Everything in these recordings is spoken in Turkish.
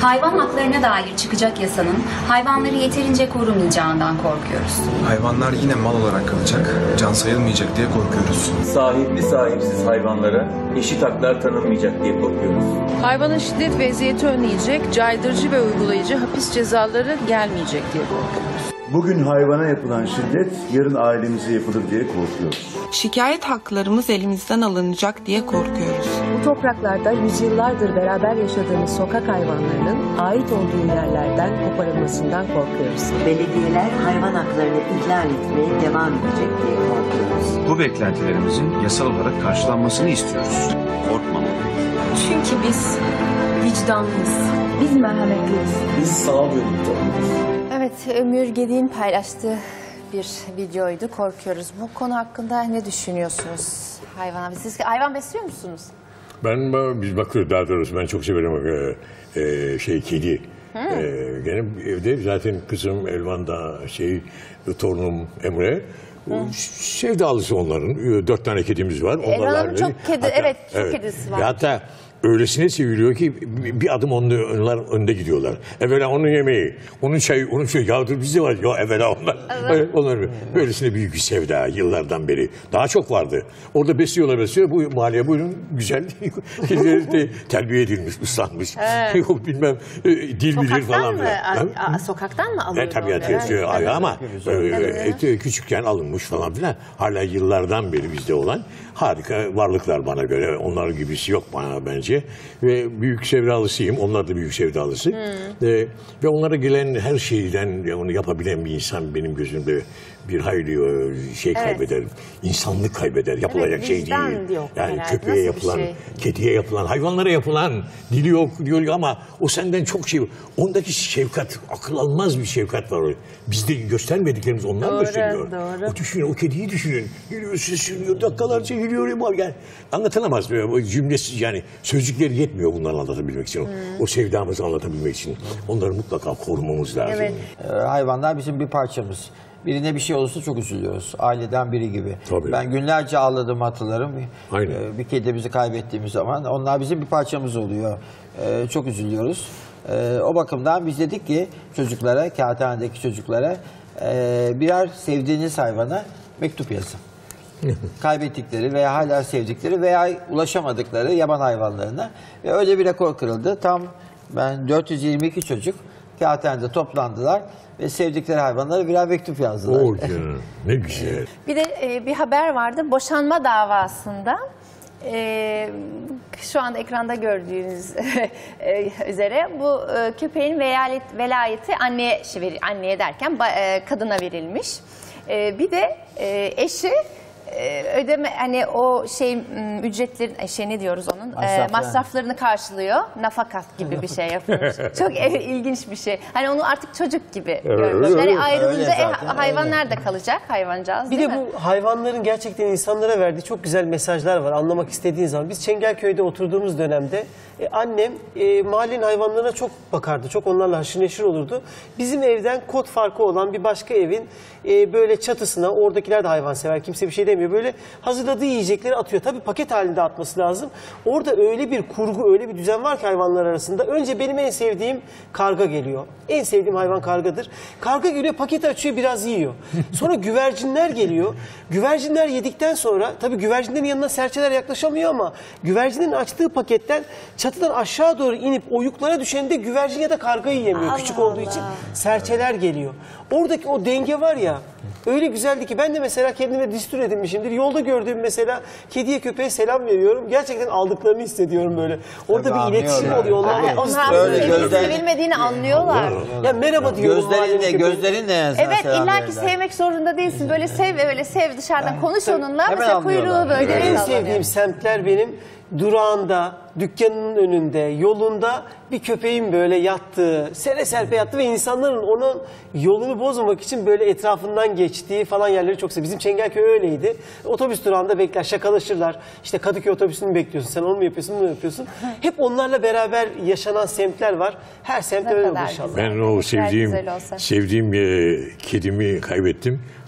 Hayvan haklarına dair çıkacak yasanın hayvanları yeterince korumayacağından korkuyoruz. Hayvanlar yine mal olarak kalacak, can sayılmayacak diye korkuyoruz. Sahipli sahipsiz hayvanlara eşit haklar tanınmayacak diye korkuyoruz. Hayvanın şiddet ve eziyeti önleyecek, caydırıcı ve uygulayıcı hapis cezaları gelmeyecek diye korkuyoruz. Bugün hayvana yapılan şiddet yarın ailemize yapılır diye korkuyoruz. Şikayet haklarımız elimizden alınacak diye korkuyoruz. Bu topraklarda yüzyıllardır beraber yaşadığımız sokak hayvanlarının ait olduğu yerlerden koparılmasından korkuyoruz. Belediyeler hayvan haklarını ihlal etmeye devam edecek diye korkuyoruz. Bu beklentilerimizin yasal olarak karşılanmasını istiyoruz. Korkmamalıyız. Çünkü biz vicdanlıyız. Biz merhametliyiz. Biz sağduyuluyuz. Evet, Ömür Gedik'in paylaştığı bir videoydu. Korkuyoruz. Bu konu hakkında ne düşünüyorsunuz? Siz hayvan besliyor musunuz? Biz bakıyoruz, daha doğrusu ben çok severim kedi. Gene evde zaten kızım Elvan da torunum Emre. Sevdalısı onların. 4 tane kedimiz var. Elvan'ın çok kedisi var. Hatta öylesine seviliyor ki bir adım onlar önde gidiyorlar. Evvela onun yemeği, onun çayı, onun suyu. Ya bizde var ya evvela onlar. Evet. Onlar böylesine büyük bir sevda yıllardan beri. Daha çok vardı. Orada besliyorlar. Bu mahalleye buyurun güzel. Kedileri de terbiye edilmiş, ıslanmış. Yok bilmem dil bilir falan. Sokaktan mı alıyor? Tabii ama küçükken alınmış falan filan. Hala yıllardan beri bizde olan harika varlıklar bana göre. Onlar gibisi yok bana bence. Ve büyük sevdalısıyım. Onlar da büyük sevdalısı. Ve onlara gelen her şeyden onu yapabilen bir insan benim gözümde bir hayli kaybeder. İnsanlık kaybeder. Yapılacak şey değil. Yani köpeğe yapılan, kediye yapılan, hayvanlara yapılan dili yok diyor ama o senden çok şey. Ondaki şefkat, akıl almaz bir şefkat var. Bizde göstermediklerimiz onlar gösteriyor. Doğru. O düşünün, o kediyi düşünün. Geliyor, sürüyor, dakikalarca geliyor. Yani anlatılamaz. Cümlesiz yani sözcükleri yetmiyor bunları anlatabilmek için. O sevdamızı anlatabilmek için. Onları mutlaka korumamız lazım. Evet. Hayvanlar bizim bir parçamız. Birine bir şey olursa çok üzülüyoruz. Aileden biri gibi. Tabii. Ben günlerce ağladığımı hatırlarım. Bir kedimizi kaybettiğimiz zaman. Onlar bizim bir parçamız oluyor. Çok üzülüyoruz. O bakımdan biz dedik ki çocuklara, kağıthanedeki çocuklara birer sevdiğiniz hayvana mektup yazın. Kaybettikleri veya hala sevdikleri veya ulaşamadıkları yaban hayvanlarına. Ve öyle bir rekor kırıldı. Tam 422 çocuk kağıthanede toplandılar ve sevdikleri hayvanlara birer mektup yazdılar. Ne güzel. Bir de bir haber vardı. Boşanma davasında şu anda ekranda gördüğünüz üzere bu köpeğin velayeti anneye derken kadına verilmiş. Bir de eşi ödeme o ücretlerin ne diyoruz onun masraflarını karşılıyor. Nafakat gibi bir şey yapmış. Çok ilginç bir şey. Hani onu artık çocuk gibi görmüş. Yani ayrılınca hayvanlar da kalacak, hayvancağız. Bir de bu hayvanların gerçekten insanlara verdiği çok güzel mesajlar var. Anlamak istediğin zaman. Biz Çengelköy'de oturduğumuz dönemde annem mahallenin hayvanlarına çok bakardı. Çok onlarla haşır neşir olurdu. Bizim evden kod farkı olan bir başka evin böyle çatısına, oradakiler de hayvansever, kimse bir şey demiyor. Böyle hazırladığı yiyecekleri atıyor. Tabii paket halinde atması lazım. Orada öyle bir kurgu, öyle bir düzen var ki hayvanlar arasında. Önce benim en sevdiğim karga geliyor. En sevdiğim hayvan kargadır. Karga geliyor, paketi açıyor, biraz yiyor. Sonra güvercinler geliyor. Güvercinler yedikten sonra, tabii güvercinlerin yanına serçeler yaklaşamıyor ama güvercinin açtığı paketten çatıdan aşağı doğru inip oyuklara düşende güvercin ya da karga yiyemiyor. Küçük olduğu için serçeler geliyor. Oradaki o denge var ya, öyle güzeldi ki ben de mesela kendime düstur edinmişimdir. Yolda gördüğüm mesela kediye köpeğe selam veriyorum. Gerçekten aldıklarını hissediyorum böyle. Orada bir iletişim oluyor. Onlar sevilmediğini anlıyorlar. Ya merhaba diyorum. Gözlerinle yani. Evet, illa ki sevmek zorunda değilsin. Böyle sev dışarıdan konuş onunla. Mesela kuyruğu böyle. En sevdiğim semtler benim durağında, dükkanının önünde, yolunda bir köpeğin böyle yattığı, sere serpe yattığı ve insanların onun yolunu bozmamak için böyle etrafından geçtiği falan yerleri çok seviyorum. Bizim Çengelköy öyleydi. Otobüs durağında bekler, şakalaşırlar. İşte Kadıköy otobüsünü bekliyorsun, sen onu mu yapıyorsun, bunu mu yapıyorsun? Hep onlarla beraber yaşanan semtler var. Her semt öyle olur inşallah. Ben o sevdiğim kedimi kaybettim.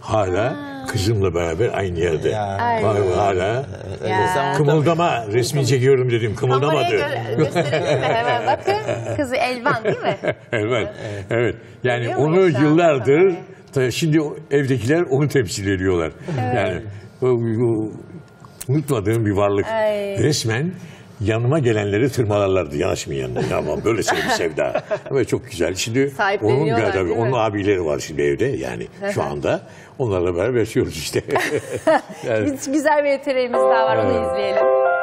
hala kızımla beraber aynı yerde. Ay. Hala Ya. kımıldama resmi çekiyorum dedim, kımıldamadı. Gösterelim mi? Hemen bakın. Kızı Elvan değil mi? Evet, evet. Yani Görüyor onu muyuz şu an? yıllardır, şimdi evdekiler onu temsil ediyorlar. Yani unutmadığım bir varlık. Ay. Resmen yanıma gelenleri tırmalarlardı yanaşmayın yanına. Ya böyle sevda. Ve çok güzel. Şimdi Sahipleniyorlar, tabii, değil mi? onun abileri var şimdi evde yani şu anda. Onlarla beraber yaşıyoruz işte. Yani, Biz güzel bir yeteneğimiz daha var, onu izleyelim.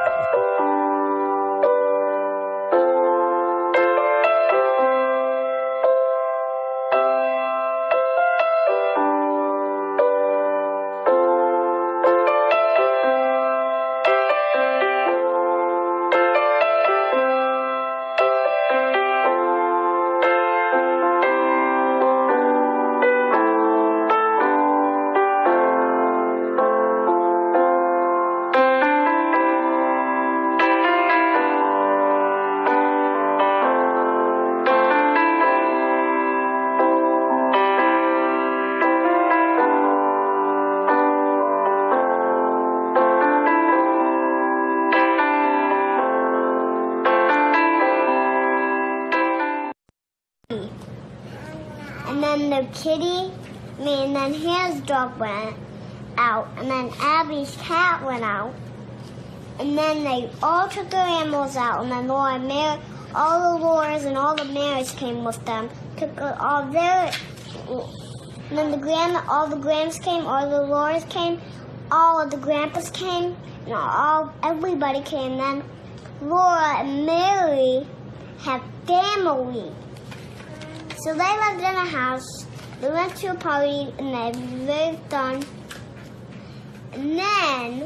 And then the kitty, and then his dog went out, and then Abby's cat went out, and then they all took their animals out, and then Laura and Mary, all the Lauras and all the Marys came with them, took all their, and then all the Grams came, all the Lauras came, all of the Grandpas came, and everybody came. Then Laura and Mary had family. So they lived in a house, they went to a party, and they lived on. And then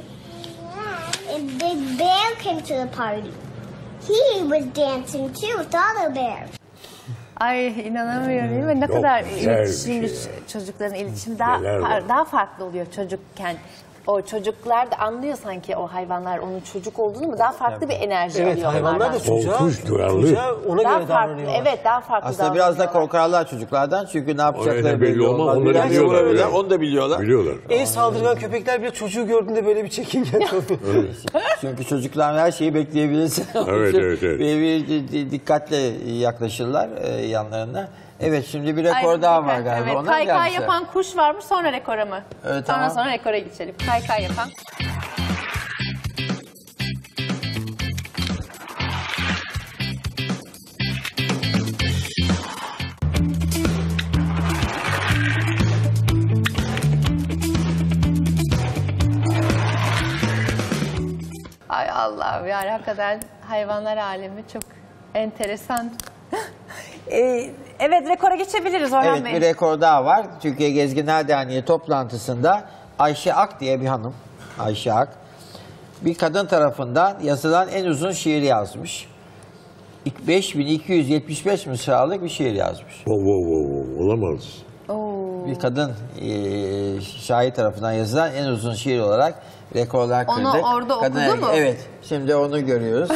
a big bear came to the party. He was dancing too with other bears. Ay inanamıyorum değil mi? Ne Çok kadar güzel bir iletişim, şey. çocukların iletişimi Neler var? daha farklı oluyor çocukken. O çocuklar da anlıyor sanki o hayvanlar onun çocuk olduğunu mu? Daha farklı bir enerji Evet, alıyor hayvanlar da onlardan. çocuğa ona Daha göre farklı, davranıyorlar. evet daha farklı Aslında biraz da davranıyorlar. korkarlar çocuklardan çünkü ne Öyle yapacakları belli belli olmaz, olmaz. onları Biraz biliyorlar, vurabilirler, evet. onu da biliyorlar. Biliyorlar. En saldırgan köpekler bile çocuğu gördüğünde böyle bir çekingen kalıyor. Çünkü çocuklar her şeyi bekleyebilirsin. Evet, evet, evet. Bir dikkatle yaklaşırlar yanlarına. Evet, şimdi bir rekor daha var galiba. Evet, Ondan kaykay gelmişler. yapan kuş varmış, sonra rekora mı? Evet, tamam. Sonra rekora geçelim. Kaykay yapan. Ay Allah'ım yani hakikaten hayvanlar alemi çok enteresan. Evet rekora geçebiliriz Orhan Evet, Bey. bir rekor daha var. Türkiye Gezginler Derneği toplantısında Ayşe Ak diye bir hanım, Ayşe Ak, bir kadın tarafından yazılan en uzun şiir yazmış. 5275 mısralık bir şiir yazmış. Olamaz. Bir kadın şair tarafından yazılan en uzun şiir olarak rekorlar kırdı. Onu orada okudu mu? Evet, şimdi onu görüyoruz.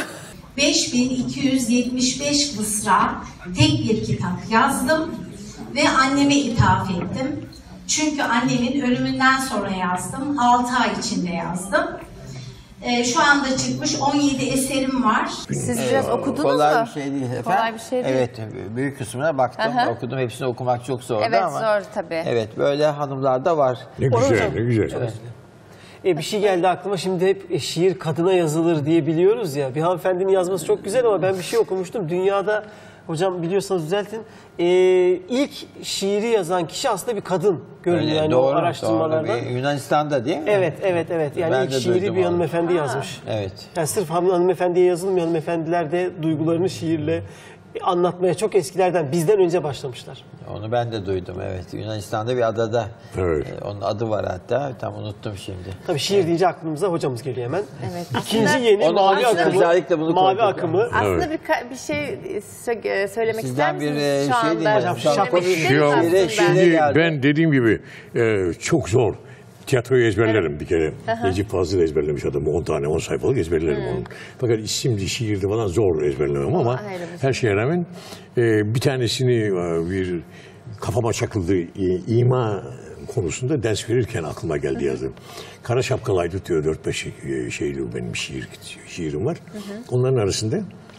5275 mısra tek bir kitap yazdım ve anneme ithaf ettim. Çünkü annemin ölümünden sonra yazdım. 6 ay içinde yazdım. Şu anda çıkmış 17 eserim var. Siz biraz okudunuz kolay mu? bir şey değil efendim. Kolay bir şey değil. Evet, büyük kısmına baktım, Aha. okudum. Hepsini okumak çok zordu Evet ama. zor tabii. Evet, böyle hanımlar da var. Ne güzel, ne güzel. Evet. Bir şey geldi aklıma, şimdi hep şiir kadına yazılır diye biliyoruz ya. Bir hanımefendinin yazması çok güzel ama ben bir şey okumuştum. Dünyada, hocam biliyorsanız düzeltin, ilk şiiri yazan kişi aslında bir kadın görünüyor yani o araştırmalarda. Doğru. Yunanistan'da değil mi? Evet. Yani Ben ilk de şiiri duydum bir onu. hanımefendi yazmış. Evet. Yani sırf hanımefendiye yazılmıyor, hanımefendiler de duygularını şiirle anlatmaya çok eskilerden, bizden önce başlamışlar. Onu ben de duydum, evet. Yunanistan'da bir adada. Evet. Onun adı var hatta. Tam unuttum şimdi. Tabii şiir deyince aklımıza hocamız geliyor hemen. Evet. İkinci Aslında- yeni Onu mavi aslında akımı. özellikle bunu Mavi koyduk. akımı. Aslında bir şey söylemek Sizden ister bir misiniz şu şey anda? dinleyelim. Hocam, Şapka şapka bir Şiire- şiire Şimdi geldi. ben dediğim gibi çok zor. Tiyatroyu ezberlerim bir kere. Necip Fazıl ezberlemiş adamı. 10 tane 10 sayfalık ezberlerim onu. Fakat isimli şiirde falan zor ezberlemem ama her şeye rağmen bir tanesini bir kafama çakıldı. İma konusunda ders verirken aklıma geldi yazdım. Kara Şapkalı Haydut diyor 4-5 şeyli benim şiirim var. Onların arasında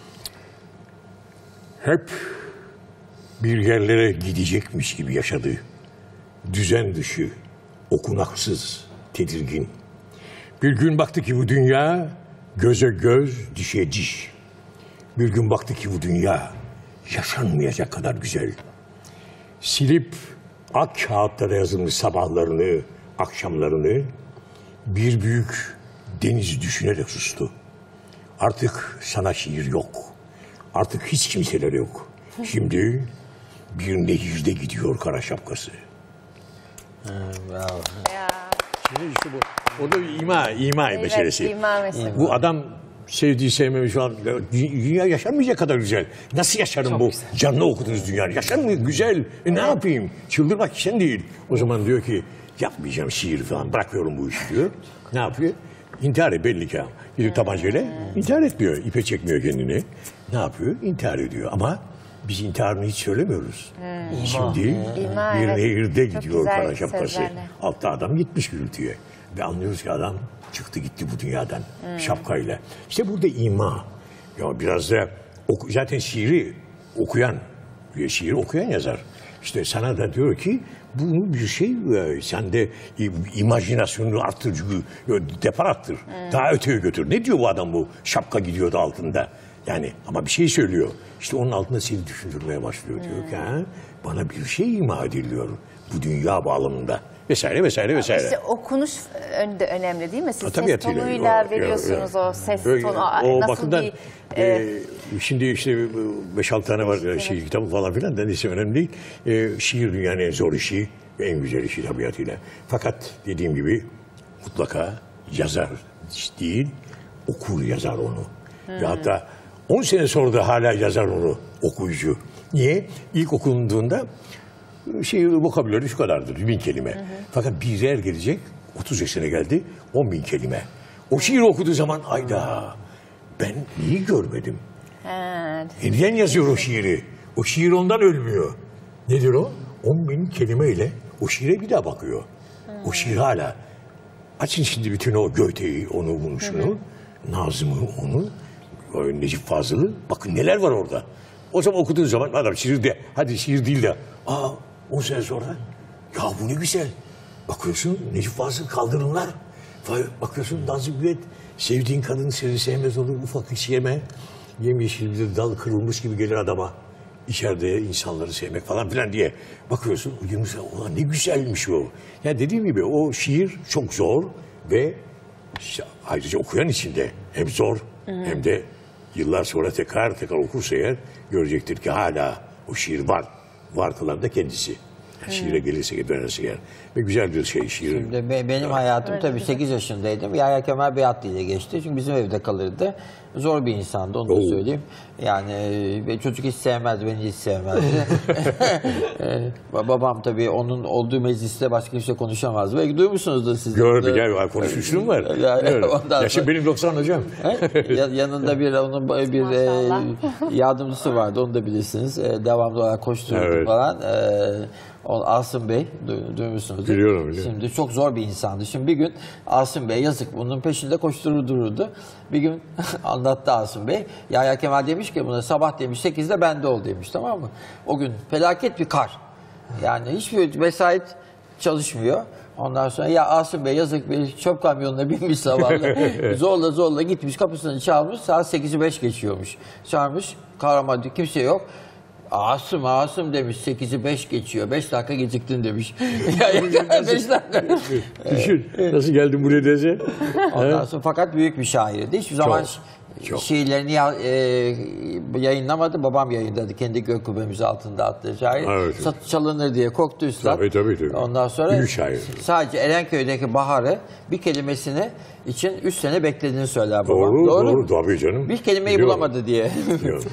hep bir yerlere gidecekmiş gibi yaşadı. Düzen dışı, okunaksız, tedirgin. Bir gün baktı ki bu dünya göze göz, dişe diş. Bir gün baktı ki bu dünya yaşanmayacak kadar güzel. Silip ak kağıtlara yazılmış sabahlarını, akşamlarını bir büyük denizi düşünerek sustu. Artık sana şiir yok. Artık hiç kimseler yok. Şimdi bir nehirde gidiyor kara şapkası. Bravo. Şimdi işte bu. O da bir ima meselesi. ima meselesi. Bu adam sevdiği sevmemiş falan. Dünya yaşanmayacak kadar güzel. Nasıl yaşarım bu? Güzel. Canlı okudunuz dünyanı. Yaşanmıyor güzel. Ne yapayım? Çıldırmak için değil. O zaman diyor ki yapmayacağım şiir falan. Bırakıyorum bu işi diyor. Ne yapıyor? İntihar belli ki. Gidip tabancayla intihar etmiyor. İpe çekmiyor kendini. Ne yapıyor? İntihar ediyor. Ama biz intiharını hiç söylemiyoruz. Şimdi bir nehirde gidiyor kara şapkası. Altta adam gitmiş gürültüye. Ve anlıyoruz ki adam çıktı gitti bu dünyadan şapkayla. İşte burada ima. Ya biraz da zaten şiiri okuyan yazar. İşte sana da diyor ki bu bir şey sen de imajinasyonunu arttır, depar arttır. Daha öteye götür. Ne diyor bu adam bu? Şapka gidiyordu altında. Yani ama bir şey söylüyor. İşte onun altında seni düşündürmeye başlıyor. Diyor ki bana bir şey ima ediliyor bu dünya bağlamında. Vesaire vesaire vesaire. İşte okunuş de önemli değil mi? Siz tabii ses tonuyla veriyorsunuz o ses tonu. O nasıl bakımdan bir... şimdi işte 5-6 tane var kitabı falan filan da neyse önemli değil. Şiir dünyanın en zor işi ve en güzel işi tabiatıyla. Fakat dediğim gibi mutlaka yazar değil, okur yazar onu. Ve hatta 10 sene sonra da hala yazar onu okuyucu. Niye? İlk okunduğunda vokabüleri şu kadardır, 1000 kelime. Fakat bir yer gelecek, 30 yaşına geldi, 10.000 kelime. O şiiri okuduğu zaman ayda ben niye görmedim? Neden yazıyor o şiiri? O şiir ondan ölmüyor. Nedir o? 10.000 kelimeyle o şiire bir daha bakıyor. O şiir hala. Açın şimdi bütün o Goethe'yi, onu bunu şunu, Nazım'ı onu, Necip Fazıl'ı. Bakın neler var orada. O zaman okuduğun zaman adam hadi şiir değil de 10 sene sonra ya bu ne güzel. Bakıyorsun Necip Fazıl Kaldırımlar. Bakıyorsun Nazım Hikmet sevdiğin kadın seni sevmez olur ufak hiç yeme. Yemyeşil bir dal kırılmış gibi gelir adama. İçeride insanları sevmek falan filan diye. Bakıyorsun ulan ne güzelmiş o. Yani dediğim gibi o şiir çok zor ve ayrıca okuyan için de hem zor hem de yıllar sonra tekrar okursa eğer görecektir ki hala o şiir var. Var kılan da kendisi. Şiire gelirse dönerse yer. Ve güzel bir şiir. Şimdi benim hayatım tabii 8 yaşındaydım. Yahya Kemal Beyatlı ile geçti. Çünkü bizim evde kalırdı. Zor bir insandı onu da söyleyeyim. Yani çocuk hiç sevmezdi, beni hiç sevmezdi. Babam tabii onun olduğu mecliste başka kimse konuşamazdı. Belki duymuşsunuzdur siz. Gördük ya konuşmuşluğum var. Yaşı benim 90 hocam. Yanında onun bir yardımcısı vardı onu da bilirsiniz. Devamlı olarak koştururdu falan. Asım Bey, duymuşsunuz. Biliyorum. Şimdi çok zor bir insandı. Şimdi bir gün Asım Bey yazık bunun peşinde koştururdu. Bir gün anlattı Asım Bey. Yahya Kemal demiş ki buna sabah demiş 8'de bende ol demiş, tamam mı? O gün felaket bir kar. Yani hiçbir vesait çalışmıyor. Ondan sonra ya Asım Bey yazık bir çöp kamyonuna binmiş sabahla. zorla gitmiş kapısını çalmış. Saat 8'i 5 geçiyormuş. Çağırmış. Kahraman diyor kimse yok. Asım demiş 8'i 5 geçiyor. 5 dakika geciktin demiş. 5 dakika. Düşün. Nasıl geldin buraya dese? Ondan sonra fakat büyük bir şairdi. Hiçbir zaman şiirlerini yayınlamadı. Babam yayınladı. Kendi gök kubbemiz altında attığı şair. Evet. Çalınır diye korktu üstad. Tabii. Ondan sonra sadece Erenköy'deki Bahar'ı bir kelimesini için 3 sene beklediğini söyler babam. Doğru tabii canım. Bir kelimeyi bulamadı diye.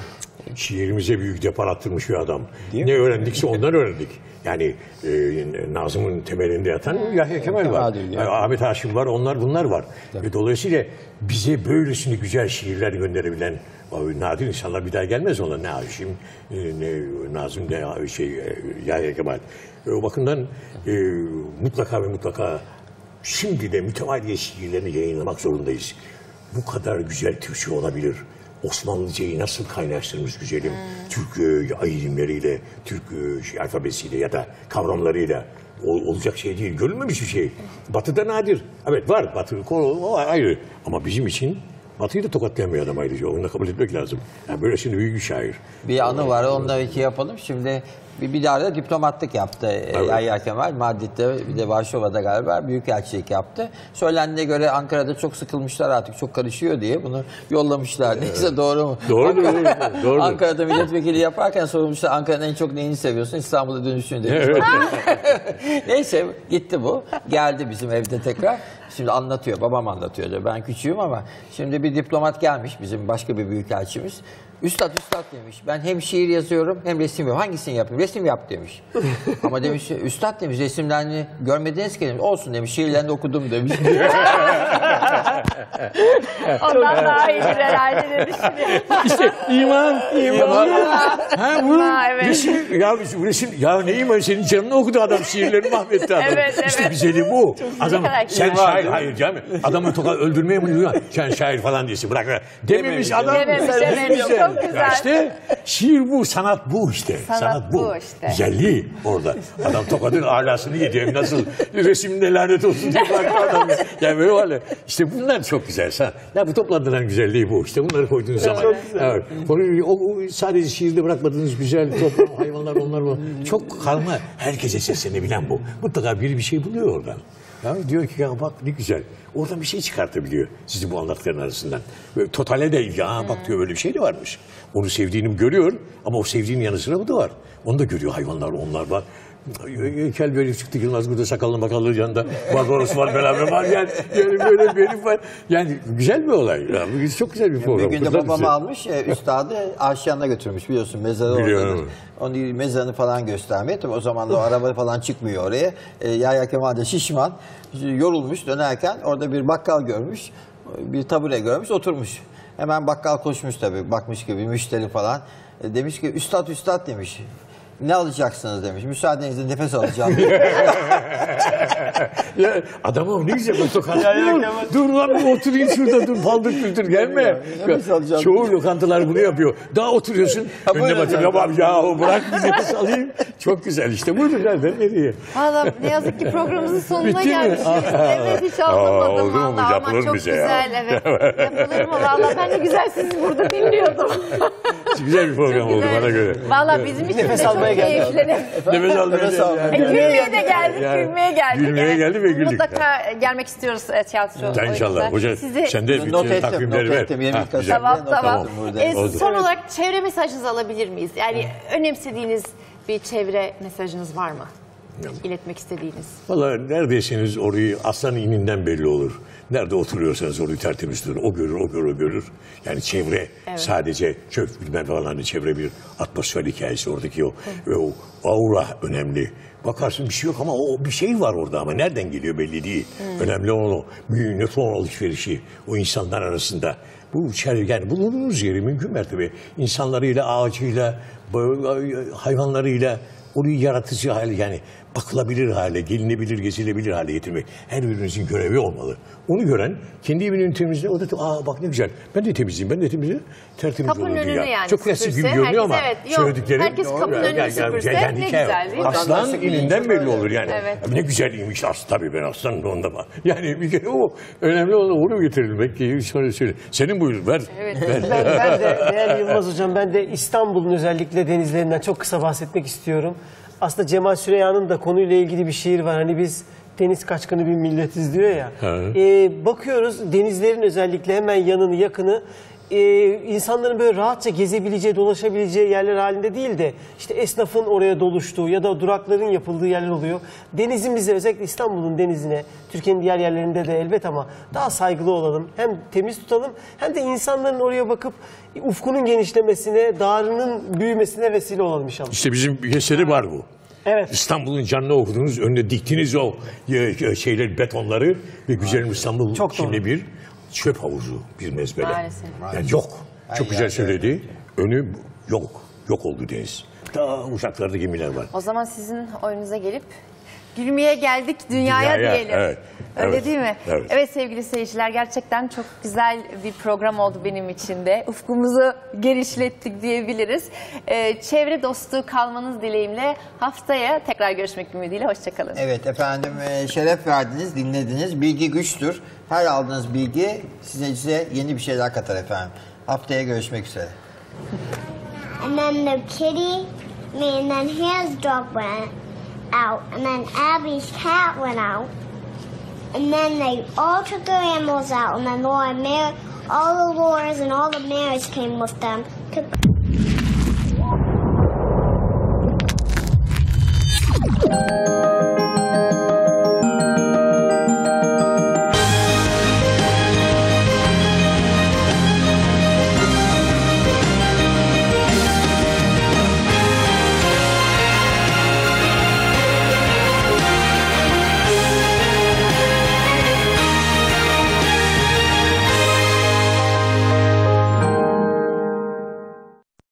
Şiirimize büyük depar attırmış bir adam. Ne öğrendikse ondan öğrendik. Yani Nazım'ın temelinde yatan Yahya Kemal var. Ahmet Haşim var, bunlar var. Ve dolayısıyla bize böylesine güzel şiirler gönderebilen nadir insanlar bir daha gelmez onlar. Ne Haşim, ne Nazım, ne Yahya Kemal. O bakımdan mutlaka ve mutlaka şimdi de mütemadiye şiirlerini yayınlamak zorundayız. Bu kadar güzel Türkçe olabilir. Osmanlıcayı nasıl kaynaştırmış güzelim. Türk ilimleriyle, Türk alfabesiyle ya da kavramlarıyla olacak şey değil. Görülmemiş bir şey. Batı'da nadir. Evet var Batı, o ayrı. Ama bizim için Batı'yı da tokatlayan bir adam ayrıca. Onu da kabul etmek lazım. Yani böylesine büyük bir şair. Bir anı var, onu da yapalım. Şimdi bir daha da diplomatlık yaptı Yahya Kemal. Madrid'de, bir de Varşova'da galiba büyükelçilik yaptı. Söylendiğine göre Ankara'da çok sıkılmışlar, artık çok karışıyor diye bunu yollamışlar. Neyse, doğru mu? Doğru. Ankara'da milletvekili yaparken sorulmuşlar, Ankara'nın en çok neyini seviyorsun? İstanbul'a dönüşünü demiş. Neyse, gitti bu. Geldi bizim evde tekrar. Şimdi anlatıyor, babam anlatıyor diyor. Ben küçüğüm ama şimdi bir diplomat gelmiş, bizim başka bir büyükelçimiz. Üstad demiş. Ben hem şiir yazıyorum hem resim yapıyorum. Hangisini yapayım? Resim yap demiş. Ama demiş, üstad demiş, resimlerini görmediniz ki demiş. Olsun demiş, şiirlerini okudum demiş. Ondan daha iyidir herhalde demiş. İşte iman. Ha bu Evet. resim ya ne iman, senin canını okudu adam, şiirlerini mahvetti adam. Evet. İşte güzeli bu. Adam sen İman, şair, hayır canım. Adamı öldürmeye mi diyor? Sen şair falan diyorsun. Bırak. Dememiş adam. Dememiş. Çok güzel. İşte şiir bu, sanat bu işte. Sanat bu işte. Güzelliği orada. Adam tokadın alasını yedi. Hem nasıl resimde lanet olsun diye baktı adam. Yani böyle var. İşte bunlar çok güzel. Ya bu toplantıların güzelliği bu. İşte bunları koyduğunuz zaman. Çok güzel. Evet. O sadece şiirde bırakmadığınız güzel toprağın hayvanlar, onlar var. Çok karma, herkese seslenebilen bu. Mutlaka biri bir şey buluyor oradan. Ya diyor ki ya bak ne güzel. Oradan bir şey çıkartabiliyor sizin bu anlattıkların arasından. Böyle totale de ya bak diyor, böyle bir şey de varmış. Onu sevdiğini görüyor ama o sevdiğinin yanı sıra bu da var. Onu da görüyor, hayvanlar, onlar var. Heykel böyle çıktı, Yılmaz burada sakallı makallı yanında Barbaros var, beraber var yani böyle bir herif var. Yani güzel bir olay. Yani çok güzel bir program. Bir gün de babamı almış, üstadı Aşiyan'a götürmüş, biliyorsun mezarı orada. Onu mezarını falan göstermeye. Tabii o zaman da o araba falan çıkmıyor oraya. Yahya Kemal de şişman, yorulmuş, dönerken orada bir bakkal görmüş, bir tabure görmüş, oturmuş. Hemen bakkal koşmuş tabii, bakmış gibi müşteri falan. Demiş ki üstad demiş. Ne alacaksınız demiş. Müsaadenizle nefes alacağım. Ya adamım ne güzel lokantalar. Dur lan bir oturayım şurada, dur paldır küldür gelme. Çoğu lokantalar bunu yapıyor. Daha oturuyorsun. Önüne bakıyorum, tamam ya bırak bir nefes alayım. Çok güzel işte. Buyurun nereden nereye? Valla ne yazık ki programımızın sonuna gelmişiz. Evet, hiç anlamadım valla ama çok güzel. Evet. Yapılır mı valla, ben de güzel sizi burada dinliyordum. Güzel bir program oldu bana göre. Valla bizim için de çok keyifli. Nefes almaya geldik. Gülmeye de geldik, gülmeye geldik. Gülmeye geldi ve güldük. Mutlaka gelmek istiyoruz tiyatro. İnşallah. Hoca sen de bütün takvimleri ver. Tamam. Son olarak çevre mesajınızı alabilir miyiz? Yani önemsediğiniz bir çevre mesajınız var mı? İletmek istediğiniz. Valla neredeyseniz orayı aslan ininden belli olur. Nerede oturuyorsanız orayı tertemiz tutun. O görür. Yani çevre sadece çöp bilmem falan, çevre bir atmosfer hikayesi, oradaki o aura önemli. Bakarsın bir şey yok ama o bir şey var orada ama nereden geliyor belli değil. Önemli olan o nötron alışverişi o insanlar arasında. Bu yani bulunduğunuz yeri mümkün mertebe insanlarıyla, ağacıyla, hayvanlarıyla orayı yaratıcı hale, yani bakılabilir hale, gelinebilir, gezilebilir hale getirmek her birinizin görevi olmalı. Onu gören kendi evinin temizliği, o da bak ne güzel, ben de temizleyeyim, tertemiz olur dünya. Yani çok klasik gibi görünüyor ama söylediklerim. Herkes kapının önünü süpürse ne güzel değil mi? Aslan ininden belli olur yani. Evet. Ne güzeliymiş tabii ben aslanım onda var. Yani bir kere o önemli olan onu getirilmek ki söyle. Senin buyur ver. Evet. Ben de değerli Yılmaz Hocam, ben de İstanbul'un özellikle denizlerinden çok kısa bahsetmek istiyorum. Aslında Cemal Süreyya'nın da konuyla ilgili bir şiir var. Hani biz deniz kaçkını bir milletiz diyor ya. Bakıyoruz denizlerin özellikle hemen yakını insanların böyle rahatça gezebileceği, dolaşabileceği yerler halinde değil de işte esnafın oraya doluştuğu ya da durakların yapıldığı yerler oluyor. Denizimize, özellikle İstanbul'un denizine, Türkiye'nin diğer yerlerinde de elbet ama daha saygılı olalım. Hem temiz tutalım hem de insanların oraya bakıp ufkunun genişlemesine, dağarının büyümesine vesile olalım inşallah. İşte bizim bir eseri var bu. Evet. İstanbul'un canını okudunuz, önüne diktiğiniz o şeyler, betonları ve güzelim İstanbul Çok şimdi doğru. bir çöp havuzu, bir mezbele. Maalesef. Yani yok. Çok güzel söyledi. Önü yok. Yok oldu deniz. Daha uzaklarda gemiler var. O zaman sizin oyunuza gelip gülmeye geldik dünyaya diyelim. Evet. Öyle Evet. değil mi? Evet. Evet sevgili seyirciler, gerçekten çok güzel bir program oldu benim için de. Ufkumuzu genişlettik diyebiliriz. Çevre dostu kalmanız dileğimle haftaya tekrar görüşmek ümidiyle. Hoşçakalın. Evet efendim, şeref verdiniz, dinlediniz. Bilgi güçtür. Her aldığınız bilgi size yeni bir şeyler katar efendim. Haftaya görüşmek üzere. And then the kitty, and then his dog went out, and then Abby's cat went out, and then they all took their animals out, and then all the lords and all the mares came with them. To